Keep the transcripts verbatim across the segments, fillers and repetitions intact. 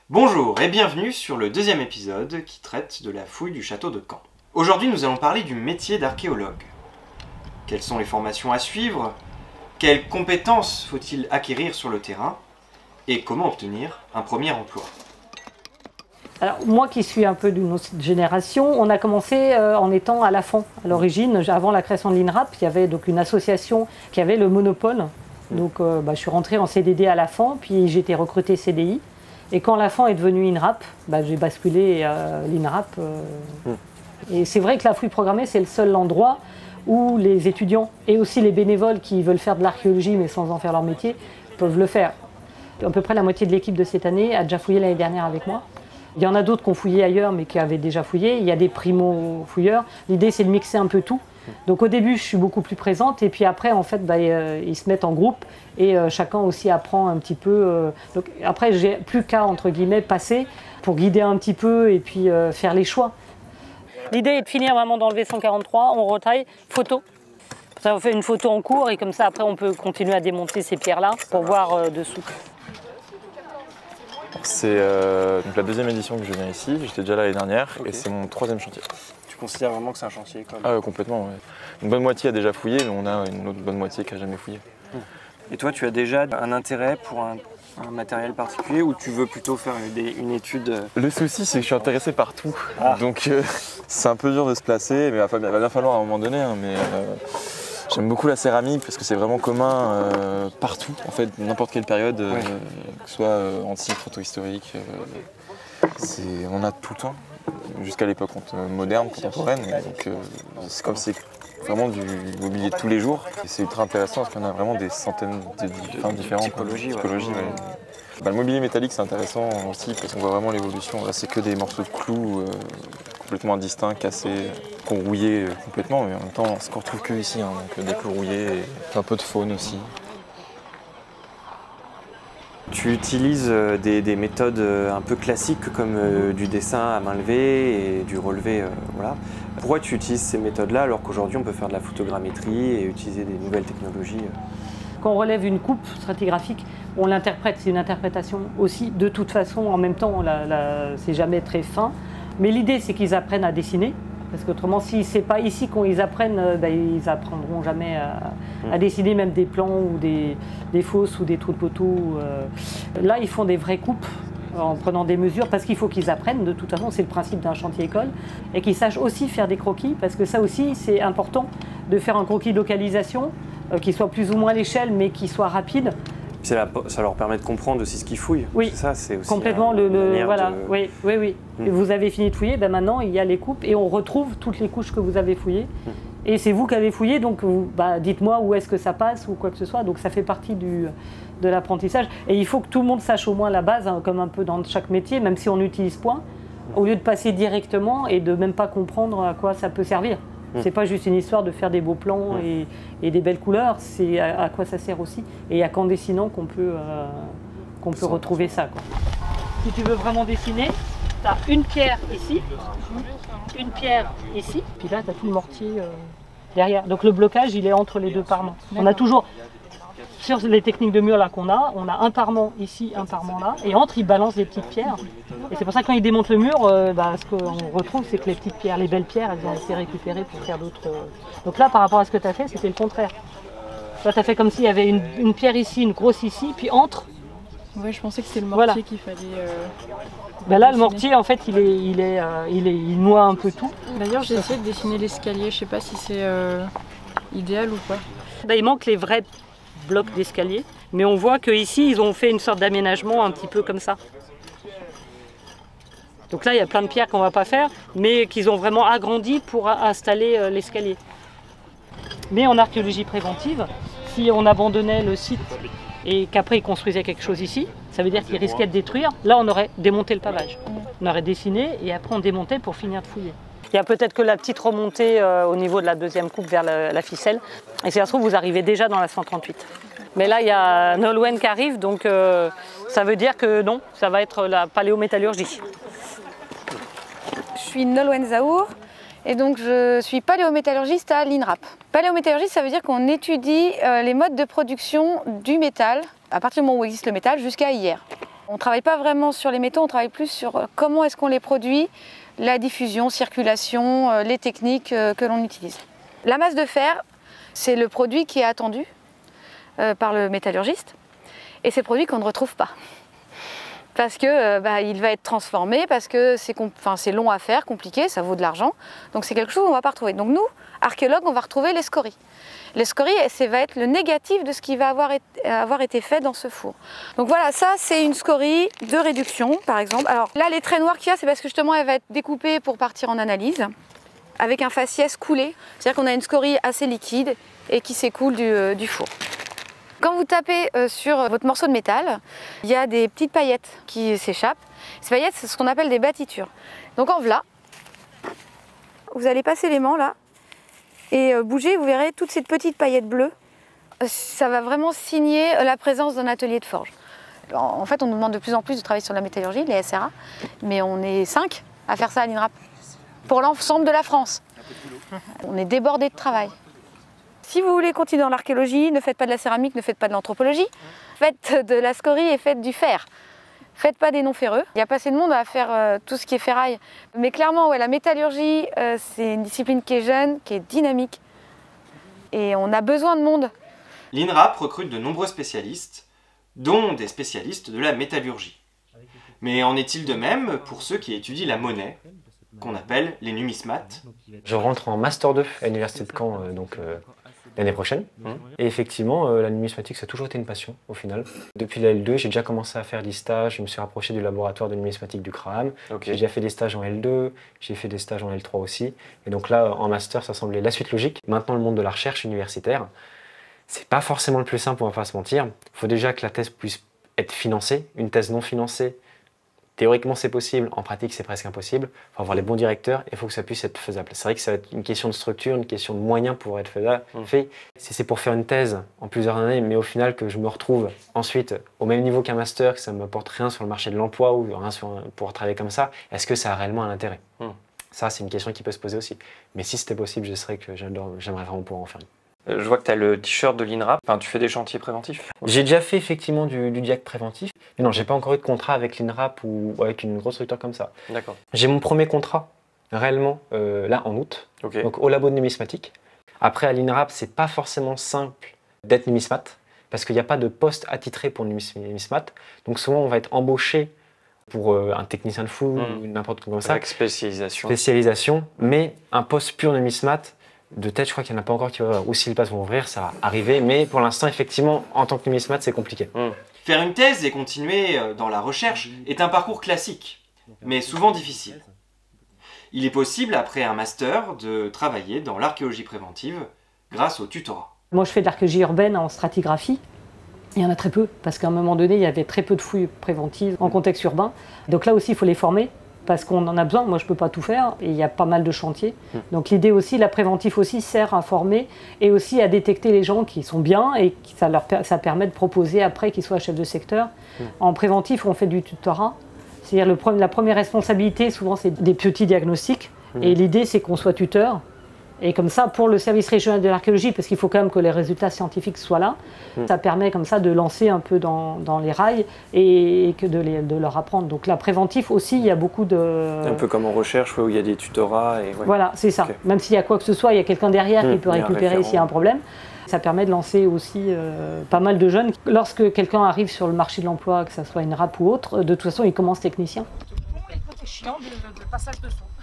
Bonjour et bienvenue sur le deuxième épisode qui traite de la fouille du château de Caen. Aujourd'hui nous allons parler du métier d'archéologue. Quelles sont les formations à suivre? Quelles compétences faut-il acquérir sur le terrain? Et comment obtenir un premier emploi? Alors, moi qui suis un peu d'une autre génération, on a commencé euh, en étant à Lafont. À l'origine, avant la création de l'INRAP, il y avait donc une association qui avait le monopole. Donc euh, bah, je suis rentrée en C D D à Lafont, puis j'ai été recrutée C D I. Et quand Lafont est devenu INRAP, bah, j'ai basculé euh, l'INRAP. Euh, mm. Et c'est vrai que la fouille programmée, c'est le seul endroit où les étudiants et aussi les bénévoles qui veulent faire de l'archéologie mais sans en faire leur métier peuvent le faire. À peu près la moitié de l'équipe de cette année a déjà fouillé l'année dernière avec moi. Il y en a d'autres qui ont fouillé ailleurs mais qui avaient déjà fouillé. Il y a des primo-fouilleurs. L'idée c'est de mixer un peu tout. Donc au début je suis beaucoup plus présente et puis après en fait bah, euh, ils se mettent en groupe et euh, chacun aussi apprend un petit peu. Euh, donc, après j'ai plus qu'à entre guillemets passer pour guider un petit peu et puis euh, faire les choix. L'idée est de finir vraiment d'enlever cent quarante-trois, on retaille, photo. Ça on fait une photo en cours et comme ça après on peut continuer à démonter ces pierres-là pour voir euh, dessous. C'est euh, la deuxième édition que je viens ici, j'étais déjà là l'année dernière, okay. Et c'est mon troisième chantier. Tu considères vraiment que c'est un chantier comme... Ah euh, complètement, ouais. Une bonne moitié a déjà fouillé, mais on a une autre bonne moitié qui n'a jamais fouillé. Et toi, tu as déjà un intérêt pour un, un matériel particulier ou tu veux plutôt faire des, une étude? Le souci, c'est que je suis intéressé par tout, ah. donc euh, c'est un peu dur de se placer, mais il va, va bien falloir à un moment donné. Hein, mais, euh, J'aime beaucoup la céramique parce que c'est vraiment commun euh, partout, en fait, n'importe quelle période, euh, ouais. Que ce soit euh, antique, proto-historique, euh, on a tout le temps, jusqu'à l'époque moderne, contemporaine. Donc euh, c'est comme c'est vraiment du mobilier de tous les jours. Et c'est ultra intéressant parce qu'il y en a vraiment des centaines de, de, de différentes typologies. typologies ouais. Ouais. Bah, le mobilier métallique c'est intéressant aussi parce qu'on voit vraiment l'évolution. Là c'est que des morceaux de clous euh, complètement indistincts, cassés, qu'on rouillait complètement, mais en même temps c'est qu'on retrouve que ici, hein, donc des clous rouillés et un peu de faune aussi. Tu utilises des, des méthodes un peu classiques comme euh, du dessin à main levée et du relevé. Euh, voilà. Pourquoi tu utilises ces méthodes-là alors qu'aujourd'hui on peut faire de la photogrammétrie et utiliser des nouvelles technologies? Quand on relève une coupe stratigraphique, on l'interprète, c'est une interprétation aussi. De toute façon, en même temps, c'est jamais très fin. Mais l'idée, c'est qu'ils apprennent à dessiner. Parce qu'autrement, si c'est pas ici qu'ils apprennent, ben, ils apprendront jamais à, à dessiner même des plans ou des, des fosses ou des trous de poteau. Là, ils font des vraies coupes en prenant des mesures parce qu'il faut qu'ils apprennent. De toute façon, c'est le principe d'un chantier école. Et qu'ils sachent aussi faire des croquis parce que ça aussi, c'est important de faire un croquis de localisation euh, qui soit plus ou moins à l'échelle mais qui soit rapide. La, ça leur permet de comprendre aussi ce qu'ils fouillent. Oui, ça, c'est aussi complètement. Un, le, le, voilà. de... Oui, oui, oui. Mmh. Vous avez fini de fouiller, ben maintenant il y a les coupes et on retrouve toutes les couches que vous avez fouillées. Mmh. Et c'est vous qui avez fouillé, donc bah, dites-moi où est-ce que ça passe ou quoi que ce soit. Donc ça fait partie du, de l'apprentissage. Et il faut que tout le monde sache au moins la base, hein, comme un peu dans chaque métier, même si on utilise point, mmh. au lieu de passer directement et de même pas comprendre à quoi ça peut servir. C'est pas juste une histoire de faire des beaux plans et, et des belles couleurs, c'est à, à quoi ça sert aussi. Et il n'y a qu'en dessinant qu'on peut, euh, qu'on peut retrouver ça, quoi. Si tu veux vraiment dessiner, tu as une pierre ici, une pierre ici, puis là tu as tout le mortier euh, derrière. Donc le blocage il est entre les deux parements. On a toujours, sur les techniques de mur là qu'on a, on a un parement ici, un parement là, et entre ils balancent des petites pierres. Et c'est pour ça que quand ils démontent le mur, euh, bah, ce qu'on retrouve c'est que les petites pierres, les belles pierres, elles ont été récupérées pour faire d'autres. Euh... Donc là par rapport à ce que tu as fait, c'était le contraire. Toi tu as fait comme s'il y avait une, une pierre ici, une grosse ici, puis entre. Ouais, je pensais que c'était le mortier voilà. qu'il fallait. Euh... Ben là le mortier en fait il, est, il, est, euh, il, est, il noie un peu tout. D'ailleurs j'ai essayé de dessiner l'escalier, je sais pas si c'est euh, idéal ou pas. Ben, il manque les vrais blocs d'escalier, mais on voit qu'ici ils ont fait une sorte d'aménagement un petit peu comme ça. Donc là il y a plein de pierres qu'on ne va pas faire, mais qu'ils ont vraiment agrandi pour installer euh, l'escalier. Mais en archéologie préventive, si on abandonnait le site et qu'après ils construisaient quelque chose ici, ça veut dire qu'ils risquaient de détruire, là on aurait démonté le pavage. On aurait dessiné et après on démontait pour finir de fouiller. Il y a peut-être que la petite remontée euh, au niveau de la deuxième coupe vers la, la ficelle. Et si ça se trouve, vous arrivez déjà dans la cent trente-huit. Mais là, il y a Nolwenn qui arrive, donc euh, ça veut dire que non, ça va être la paléométallurgie. Je suis Nolwenn Zahour et donc je suis paléométallurgiste à l'INRAP. Paléométallurgie, ça veut dire qu'on étudie euh, les modes de production du métal à partir du moment où existe le métal jusqu'à hier. On ne travaille pas vraiment sur les métaux, on travaille plus sur comment est-ce qu'on les produit, la diffusion, circulation, les techniques que l'on utilise. La masse de fer, c'est le produit qui est attendu par le métallurgiste et c'est le produit qu'on ne retrouve pas. Parce que bah, il va être transformé, parce que c'est enfin, c'est long à faire, compliqué, ça vaut de l'argent. Donc c'est quelque chose qu'on ne va pas retrouver. Donc nous, archéologues, on va retrouver les scories. Les scories, ça va être le négatif de ce qui va avoir été, avoir été fait dans ce four. Donc voilà, ça c'est une scorie de réduction, par exemple. Alors là, les traits noirs qu'il y a, c'est parce que justement, elle va être découpée pour partir en analyse, avec un faciès coulé. C'est-à-dire qu'on a une scorie assez liquide et qui s'écoule du, euh, du four. Quand vous tapez sur votre morceau de métal, il y a des petites paillettes qui s'échappent. Ces paillettes, c'est ce qu'on appelle des battitures. Donc en voilà, vous allez passer l'aimant là et bouger, vous verrez toutes ces petites paillettes bleues. Ça va vraiment signer la présence d'un atelier de forge. En fait, on nous demande de plus en plus de travailler sur la métallurgie, les S R A, mais on est cinq à faire ça à l'INRAP pour l'ensemble de la France. On est débordé de travail. Si vous voulez continuer dans l'archéologie, ne faites pas de la céramique, ne faites pas de l'anthropologie, faites de la scorie et faites du fer. Faites pas des non ferreux. Il n'y a pas assez de monde à faire euh, tout ce qui est ferraille. Mais clairement, ouais, la métallurgie, euh, c'est une discipline qui est jeune, qui est dynamique. Et on a besoin de monde. L'INRAP recrute de nombreux spécialistes, dont des spécialistes de la métallurgie. Mais en est-il de même pour ceux qui étudient la monnaie, qu'on appelle les numismates? Je rentre en Master deux à l'Université de Caen, euh, donc euh, l'année prochaine. Mmh. Et effectivement, euh, la numismatique, ça a toujours été une passion, au final. Depuis la L deux, j'ai déjà commencé à faire des stages. Je me suis rapproché du laboratoire de numismatique du CRAM. Okay. J'ai déjà fait des stages en L deux, j'ai fait des stages en L trois aussi. Et donc là, en Master, ça semblait la suite logique. Maintenant, le monde de la recherche universitaire, c'est pas forcément le plus simple, on va pas se mentir. Il faut déjà que la thèse puisse être financée. Une thèse non financée, théoriquement, c'est possible. En pratique, c'est presque impossible. Il faut avoir les bons directeurs et il faut que ça puisse être faisable. C'est vrai que ça va être une question de structure, une question de moyens pour être faisable, mmh. fait. Si c'est pour faire une thèse en plusieurs années, mais au final que je me retrouve ensuite au même niveau qu'un master, que ça ne m'apporte rien sur le marché de l'emploi ou rien sur, pour travailler comme ça, est-ce que ça a réellement un intérêt? mmh. Ça, c'est une question qui peut se poser aussi. Mais si c'était possible, je serais que j'aimerais vraiment pouvoir en faire une. Je vois que tu as le t-shirt de l'INRAP, enfin, tu fais des chantiers préventifs. J'ai déjà fait effectivement du, du diac préventif, mais non, j'ai pas encore eu de contrat avec l'INRAP ou avec une grosse structure comme ça. D'accord. J'ai mon premier contrat, réellement, euh, là en août, okay. donc au labo de numismatique. Après, à l'INRAP, c'est pas forcément simple d'être numismate, parce qu'il n'y a pas de poste attitré pour numismate. Donc souvent, on va être embauché pour euh, un technicien de fou mmh. ou n'importe quoi comme ça. Avec spécialisation. Spécialisation, mais un poste pur numismate, de tête, je crois qu'il n'y en a pas encore qui va ouvrir. Ou si les places vont ouvrir, ça va arriver. Mais pour l'instant, effectivement, en tant que numismate, c'est compliqué. Mmh. Faire une thèse et continuer dans la recherche est un parcours classique, mais souvent difficile. Il est possible, après un master, de travailler dans l'archéologie préventive grâce au tutorat. Moi, je fais de l'archéologie urbaine en stratigraphie. Il y en a très peu, parce qu'à un moment donné, il y avait très peu de fouilles préventives en contexte urbain. Donc là aussi, il faut les former. Parce qu'on en a besoin, moi je ne peux pas tout faire, et il y a pas mal de chantiers. Mmh. Donc l'idée aussi, la préventive aussi sert à former et aussi à détecter les gens qui sont bien et qui, ça, leur, ça permet de proposer après qu'ils soient chefs de secteur. Mmh. En préventif, on fait du tutorat, c'est-à-dire le, la première responsabilité, souvent c'est des petits diagnostics, mmh. et l'idée c'est qu'on soit tuteur. Et comme ça, pour le service régional de l'archéologie, parce qu'il faut quand même que les résultats scientifiques soient là, mmh. ça permet comme ça de lancer un peu dans, dans les rails et, et que de, les, de leur apprendre. Donc là, préventif aussi, il y a beaucoup de... Un peu comme en recherche, où il y a des tutorats. Et ouais. Voilà, c'est ça. Okay. Même s'il y a quoi que ce soit, il y a quelqu'un derrière mmh. qui peut récupérer s'il y a un problème. Ça permet de lancer aussi euh, pas mal de jeunes. Lorsque quelqu'un arrive sur le marché de l'emploi, que ce soit une rap ou autre, de toute façon, il commence technicien. C'est chiant le passage de son.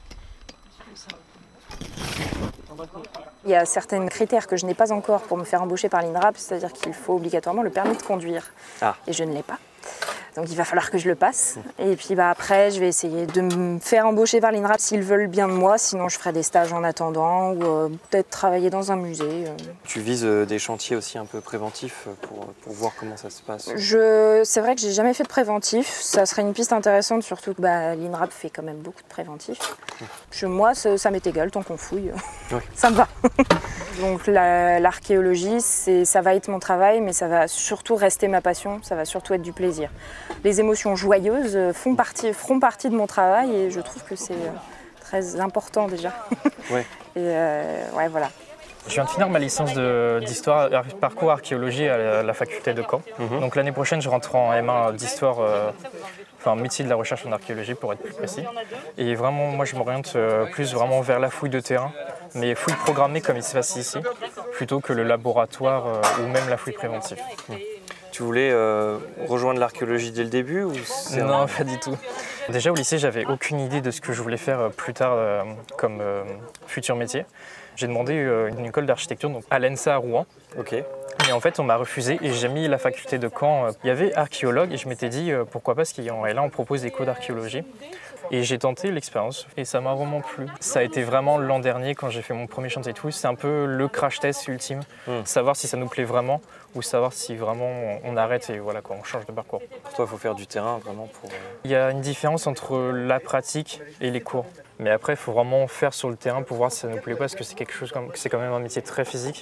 Il y a certains critères que je n'ai pas encore pour me faire embaucher par l'INRAP, c'est-à-dire qu'il faut obligatoirement le permis de conduire. Ah. Et je ne l'ai pas. Donc il va falloir que je le passe. Et puis bah, après, je vais essayer de me faire embaucher par l'INRAP s'ils veulent bien de moi. Sinon, je ferai des stages en attendant ou euh, peut-être travailler dans un musée. Euh. Tu vises euh, des chantiers aussi un peu préventifs pour, pour voir comment ça se passe? je... C'est vrai que j'ai jamais fait de préventif. Ça serait une piste intéressante, surtout que bah, l'INRAP fait quand même beaucoup de préventifs. Je, moi, ça, ça m'est égal tant qu'on fouille. Oui. Ça me va. Donc l'archéologie, la, ça va être mon travail, mais ça va surtout rester ma passion. Ça va surtout être du plaisir. Les émotions joyeuses font partie, feront partie de mon travail et je trouve que c'est très important déjà. Ouais. Et euh, ouais, voilà. Je viens de finir ma licence d'histoire, parcours archéologie à la, la faculté de Caen. Mm-hmm. Donc l'année prochaine, je rentre en M un d'histoire, euh, enfin métier de la recherche en archéologie pour être plus précis. Et vraiment, moi je m'oriente euh, plus vraiment vers la fouille de terrain, mais fouille programmée comme il se passe ici, plutôt que le laboratoire euh, ou même la fouille préventive. Mm. Tu voulais euh, rejoindre l'archéologie dès le début ou Non, pas du tout. Déjà au lycée, j'avais aucune idée de ce que je voulais faire plus tard euh, comme euh, futur métier. J'ai demandé euh, une école d'architecture donc à l'E N S A à Rouen. Okay. Mais en fait, on m'a refusé et j'ai mis la faculté de Caen. Il y avait archéologue et je m'étais dit euh, pourquoi pas, parce qu'il y en, et là on propose des cours d'archéologie. Et j'ai tenté l'expérience et ça m'a vraiment plu. Ça a été vraiment l'an dernier quand j'ai fait mon premier chantier de fouille. C'est un peu le crash test ultime, mmh. savoir si ça nous plaît vraiment ou savoir si vraiment on arrête et voilà quoi, on change de parcours. Pour toi, il faut faire du terrain vraiment pour... Il y a une différence entre la pratique et les cours. Mais après, il faut vraiment faire sur le terrain pour voir si ça nous plaît pas, parce que c'est quelque chose comme, c'est quand même un métier très physique.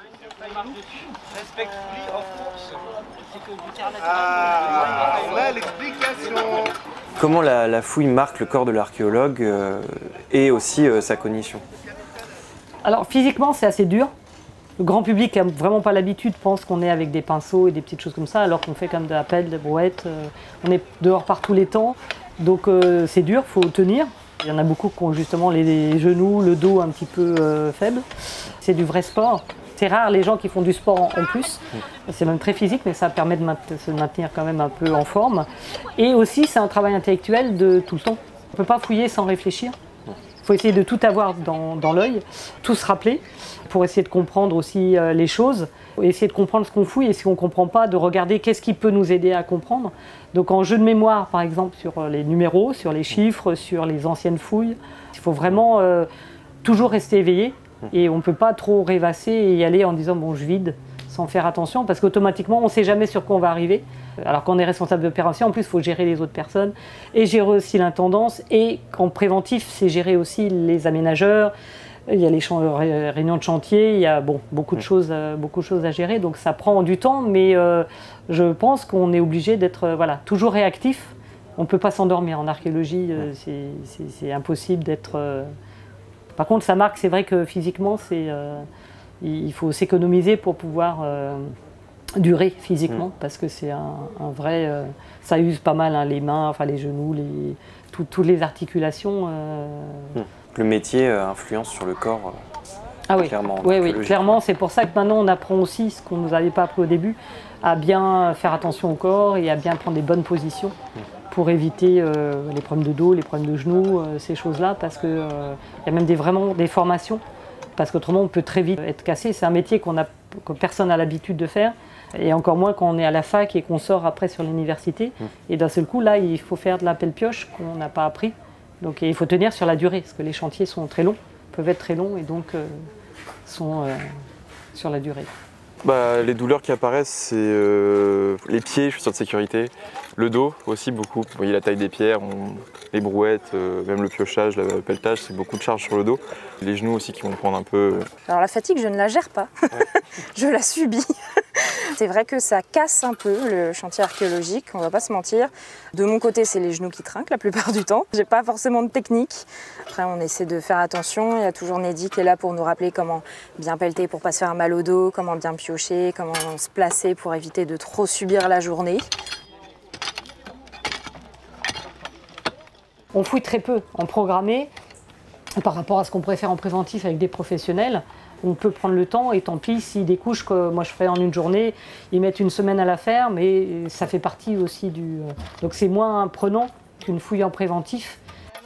Ah, on a l'explication. Comment la, la fouille marque le corps de l'archéologue euh, et aussi euh, sa cognition? Alors physiquement, c'est assez dur. Le grand public qui n'a vraiment pas l'habitude pense qu'on est avec des pinceaux et des petites choses comme ça, alors qu'on fait comme de la pelle, des brouettes. Euh, on est dehors par tous les temps, donc euh, c'est dur, il faut tenir. Il y en a beaucoup qui ont justement les, les genoux, le dos un petit peu euh, faible. C'est du vrai sport. C'est rare les gens qui font du sport en, en plus. C'est même très physique, mais ça permet de se maintenir quand même un peu en forme. Et aussi, c'est un travail intellectuel de tout le temps. On ne peut pas fouiller sans réfléchir. Il faut essayer de tout avoir dans, dans l'œil, tout se rappeler, pour essayer de comprendre aussi euh, les choses, essayer de comprendre ce qu'on fouille, et si on ne comprend pas, de regarder qu'est-ce qui peut nous aider à comprendre. Donc en jeu de mémoire, par exemple, sur les numéros, sur les chiffres, sur les anciennes fouilles, il faut vraiment euh, toujours rester éveillé, et on ne peut pas trop rêvasser et y aller en disant « bon, je vide », sans faire attention, parce qu'automatiquement, on ne sait jamais sur quoi on va arriver. Alors qu'on est responsable d'opération, en plus, il faut gérer les autres personnes et gérer aussi l'intendance. Et en préventif, c'est gérer aussi les aménageurs. Il y a les réunions de chantier, il y a bon, beaucoup, de choses, beaucoup de choses à gérer. Donc ça prend du temps, mais euh, je pense qu'on est obligé d'être euh, voilà, toujours réactif. On ne peut pas s'endormir en archéologie, euh, c'est impossible d'être... Euh... Par contre, ça marque, c'est vrai que physiquement, c'est... Euh... il faut s'économiser pour pouvoir euh, durer physiquement, mmh. parce que c'est un, un vrai... Euh, ça use pas mal, hein, les mains, enfin les genoux, les, tout, toutes les articulations. Euh... Mmh. Le métier euh, influence sur le corps, euh, ah oui. clairement. Oui, oui, clairement. C'est pour ça que maintenant, on apprend aussi ce qu'on ne nous avait pas appris au début, à bien faire attention au corps et à bien prendre des bonnes positions mmh. pour éviter euh, les problèmes de dos, les problèmes de genoux, euh, ces choses-là, parce qu'il euh, y a même des, vraiment des formations. Parce qu'autrement, on peut très vite être cassé. C'est un métier qu'on a, que personne n'a l'habitude de faire. Et encore moins quand on est à la fac et qu'on sort après sur l'université. Mmh. Et d'un seul coup, là, il faut faire de la pelle-pioche qu'on n'a pas appris. Donc il faut tenir sur la durée, parce que les chantiers sont très longs, peuvent être très longs et donc euh, sont euh, sur la durée. Bah, les douleurs qui apparaissent, c'est euh, les pieds, chaussures de sécurité, le dos aussi beaucoup. Vous voyez la taille des pierres, on... les brouettes, euh, même le piochage, le pelletage, c'est beaucoup de charges sur le dos. Les genoux aussi qui vont prendre un peu. Alors la fatigue, je ne la gère pas, ouais. Je la subis. C'est vrai que ça casse un peu le chantier archéologique, on ne va pas se mentir. De mon côté, c'est les genoux qui trinquent la plupart du temps. J'ai pas forcément de technique. Après, on essaie de faire attention. Il y a toujours Neddy qui est là pour nous rappeler comment bien pelleter pour pas se faire mal au dos, comment bien piocher, comment se placer pour éviter de trop subir la journée. On fouille très peu en programmé par rapport à ce qu'on pourrait faire en préventif avec des professionnels. On peut prendre le temps et tant pis si des couches que moi je ferais en une journée, ils mettent une semaine à la faire, mais ça fait partie aussi du... Donc c'est moins prenant qu'une fouille en préventif.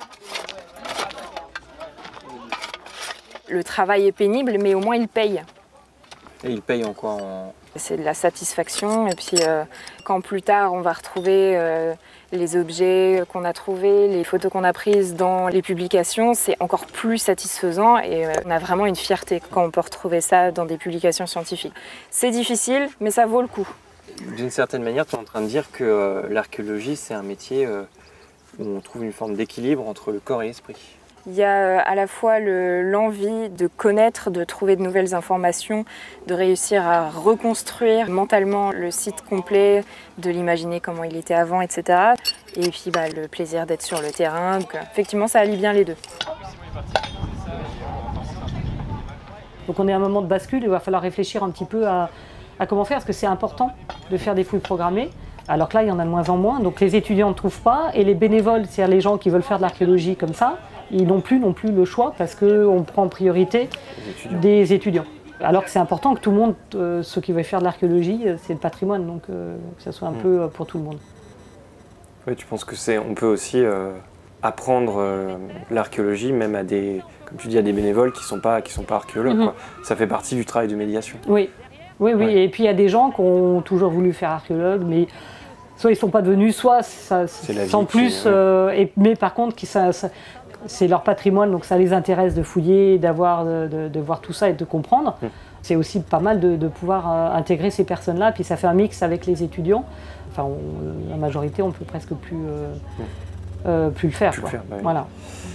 Le travail est pénible, mais au moins il paye. Et il paye en quoi en... C'est de la satisfaction, et puis euh, quand plus tard on va retrouver euh, les objets qu'on a trouvés, les photos qu'on a prises dans les publications, c'est encore plus satisfaisant et euh, on a vraiment une fierté quand on peut retrouver ça dans des publications scientifiques. C'est difficile, mais ça vaut le coup. D'une certaine manière, tu es en train de dire que euh, l'archéologie, c'est un métier euh, où on trouve une forme d'équilibre entre le corps et l'esprit. Il y a à la fois l'envie de connaître, de trouver de nouvelles informations, de réussir à reconstruire mentalement le site complet, de l'imaginer comment il était avant, et cetera. Et puis bah, le plaisir d'être sur le terrain. Donc, effectivement, ça allie bien les deux. Donc on est à un moment de bascule, il va falloir réfléchir un petit peu à, à comment faire, parce que c'est important de faire des fouilles programmées. Alors que là, il y en a de moins en moins, donc les étudiants ne trouvent pas, et les bénévoles, c'est-à-dire les gens qui veulent faire de l'archéologie comme ça, ils n'ont plus non plus le choix parce qu'on prend en priorité Les étudiants. des étudiants. Alors que c'est important que tout le monde, euh, ceux qui veulent faire de l'archéologie, euh, c'est le patrimoine, donc euh, que ça soit un mmh. peu euh, pour tout le monde. Oui, tu penses que c'est, on peut aussi euh, apprendre euh, l'archéologie même à des, comme tu dis, à des bénévoles qui sont pas, qui sont pas archéologues, mmh. quoi. Ça fait partie du travail de médiation. Oui, oui, oui. Ouais. Et puis il y a des gens qui ont toujours voulu faire archéologue, mais soit ils ne sont pas devenus, soit ça, sans plus. Qui, ouais. euh, et, mais par contre, qui, ça, ça, c'est leur patrimoine, donc ça les intéresse de fouiller, d'avoir, de, de, de voir tout ça et de comprendre. Mmh. C'est aussi pas mal de, de pouvoir euh, intégrer ces personnes-là, puis ça fait un mix avec les étudiants. Enfin, on, la majorité, on peut presque plus, euh, mmh. euh, plus le faire. Plus quoi. le faire bah oui. Voilà.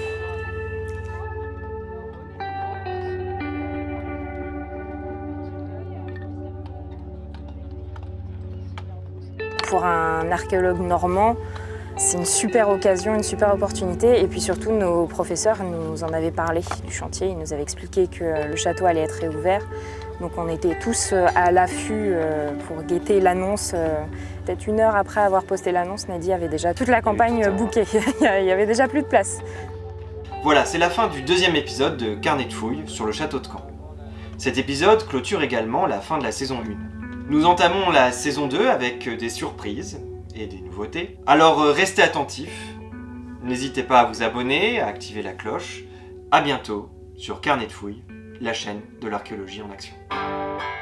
Pour un archéologue normand, c'est une super occasion, une super opportunité. Et puis surtout, nos professeurs nous en avaient parlé du chantier. Ils nous avaient expliqué que le château allait être réouvert. Donc on était tous à l'affût pour guetter l'annonce. Peut-être une heure après avoir posté l'annonce, Nadi avait déjà toute la campagne bookée. Il y avait déjà plus de place. Voilà, c'est la fin du deuxième épisode de Carnet de fouilles sur le château de Caen. Cet épisode clôture également la fin de la saison un. Nous entamons la saison deux avec des surprises et des nouveautés. Alors restez attentifs, n'hésitez pas à vous abonner, à activer la cloche. À bientôt sur Carnet de fouilles, la chaîne de l'archéologie en action.